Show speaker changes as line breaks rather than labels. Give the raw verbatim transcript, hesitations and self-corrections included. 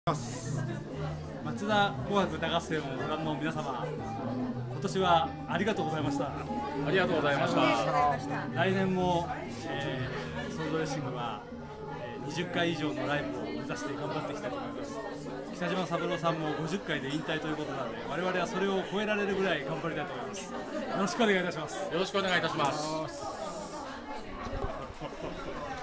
町田紅白歌合戦をご覧の皆様、今年はありがとうございました。
ありがとうございました。
来年も、えー、ソードレッシングは、えー、にじゅっかい以上のライブを目指して頑張っていきたいと思います。北島三郎さんもごじゅっかいで引退ということなので、我々はそれを超えられるぐらい頑張りたいと思います。よろしくお願いいたします。
よろしくお願いいたします。